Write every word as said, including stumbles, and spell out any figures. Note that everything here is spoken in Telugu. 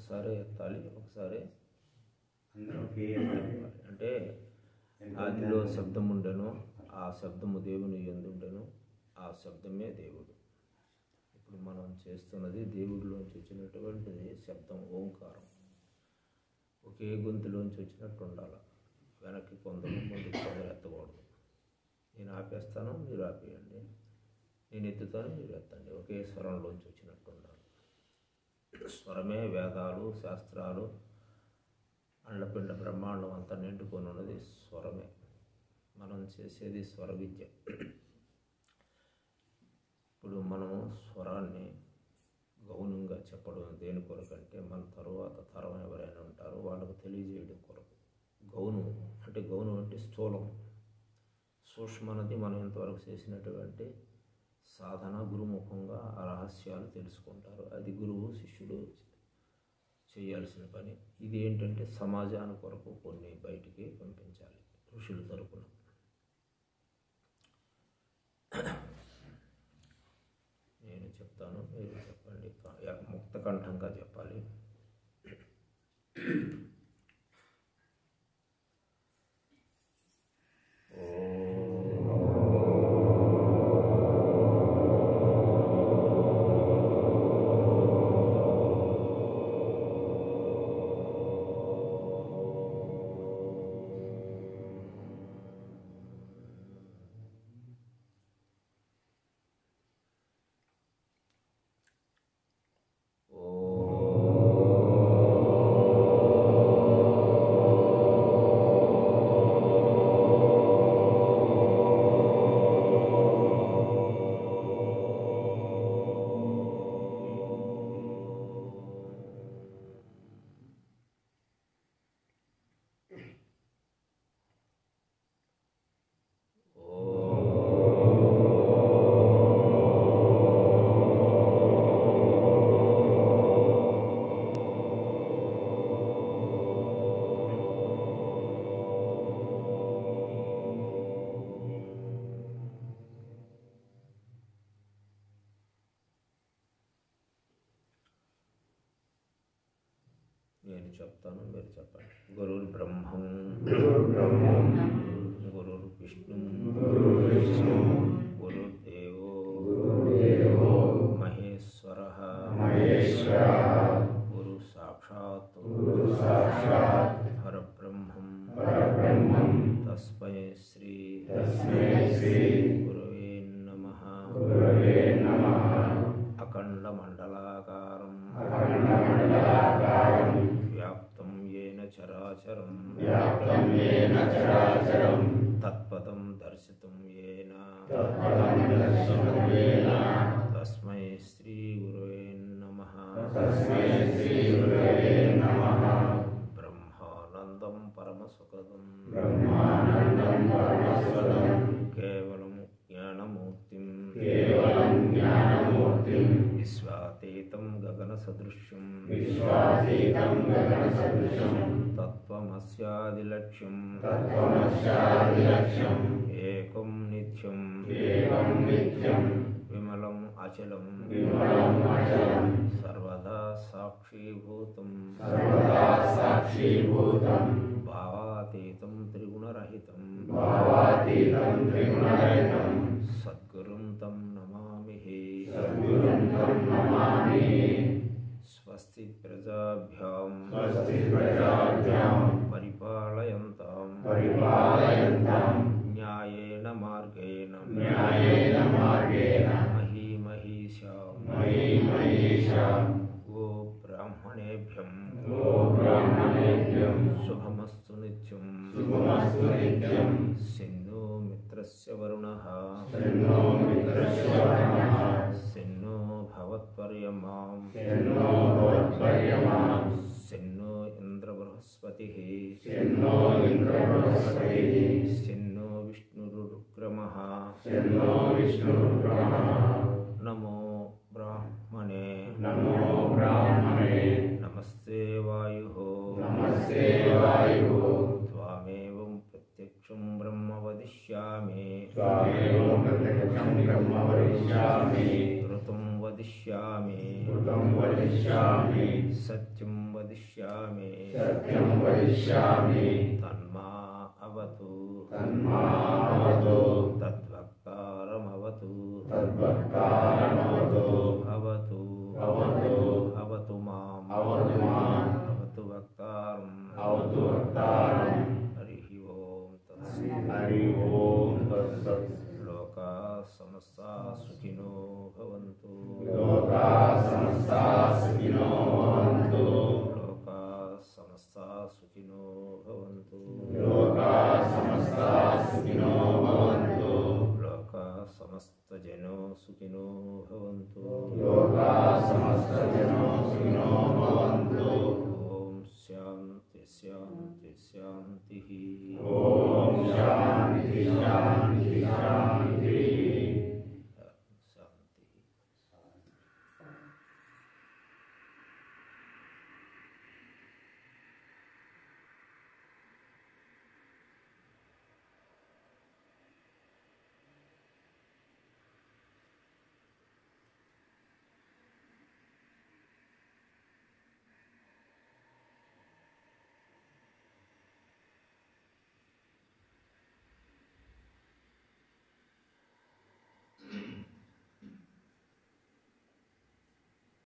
ఒకసారి ఎత్తాలి, ఒకసారి అందరూ అంటే ఆదిలో శబ్దం ఉండెను, ఆ శబ్దము దేవుని యందుండెను, ఆ శబ్దమే దేవుడు. ఇప్పుడు మనం చేస్తున్నది దేవుడిలోంచి వచ్చినటువంటిది శబ్దం, ఓంకారం. ఒకే గొంతులోంచి వచ్చినట్టు ఉండాలి. వెనక్కి కొందరు ముందుకు కొందరు ఎత్తకూడదు. నేను ఆపేస్తాను, మీరు ఆపేయండి. నేను ఎత్తుతాను, మీరు ఎత్తండి. ఒకే స్వరంలోంచి వచ్చినట్టు ఉండాలి. స్వరమే వేదాలు, శాస్త్రాలు, అండపిండ బ్రహ్మాండం అంతా నిండుకొని ఉన్నది స్వరమే. మనం చేసేది స్వర విద్య. ఇప్పుడు మనం స్వరాన్ని గౌనంగా చెప్పడం దేని కొరకంటే మన తరువాత తరం ఎవరైనా ఉంటారో వాళ్ళకు తెలియజేయడం కొరకు. గౌనం అంటే గౌనం అంటే స్థూలం, సూక్ష్మనది మనం ఇంతవరకు చేసినటువంటి సాధన గురుముఖంగా ఆ రహస్యాలు తెలుసుకుంటారు. అది గురువు శిష్యుడు చేయాల్సిన పని. ఇది ఏంటంటే సమాజాని కొరకు కొన్ని బయటికి పంపించాలి ఋషుల తరపున. నేను చెప్తాను, మీరు చెప్పండి. ముక్త కంఠంగా చెప్పాలి. నేను చెప్తాను, మీరు చెప్పండి. గురుర్ బ్రహ్మం గురుర్ విష్ణు గురుర్దేవో మహేశ్వరః గురు సాక్షాత్ పరబ్రహ్మం తస్మై శ్రీ గురవే నమః. అఖండ మండలాకారం వ్యాప్తం యేన చరాచరం తత్పదం దర్శితం యేన తస్మై శ్రీ గురవే నమః. బ్రహ్మానందం పరమసుఖదం కేవలం జ్ఞానమూర్తిం విశ్వాతీతం గగన సదృశ్యం తత్వమస్యాదిలక్ష్యం ఏకం నిత్యం విమలం అచలం సర్వదా సాక్షీభూతం భావాతీతం త్రిగుణరహితం సద్గురుం తం నమామిహి. స్వస్తి ప్రజాభ్యాం పరిపాలయంతాం న్యాయేన మార్గేణ మహీమహీషాం గో బ్రాహ్మణేభ్యం శుభమస్తు నిత్యం. సిన్నో మిత్రస్య వరుణః సిన్నో భవత్పర్యమాం సిన్నో ఇంద్ర బృహస్పతిః సిన్నో విష్ణురుగ్రమః. నమో బ్రాహ్మణే నమస్తే వాయుః త్వామేవం ప్రత్యక్షం బ్రహ్మ వదిష్యామి ఋతం వదిష్యామి వదిష్యామి కృతం వదిష్యామి సత్యం వదిష్యామి సత్యం వదిష్యామి తన్మా అవతు తన్మావతు తద్వక్తారమవతు తద్వక్తారమవతు అవతు అవతు అవతు మాం అవతు మాం అవతు వక్తారం అవతు వక్తారం. హరి ఓం తత్సత్. హరి ఓం తత్సత్. లోకా సమస్తా సుఖినో భవంతు. లోకా సమస్తా సుఖినో భవంతు. లోకా సమస్తా సుఖినో భవంతు. లోకా సమస్తా సుఖినో భవంతు. లోకా సమస్త జనో సుఖినో భవంతు. లోకా సమస్త జనో సుఖినో భవంతు. ఓం శాంతి శాంతి శాంతి. ఓం శాంతి శాంతి శాంతి.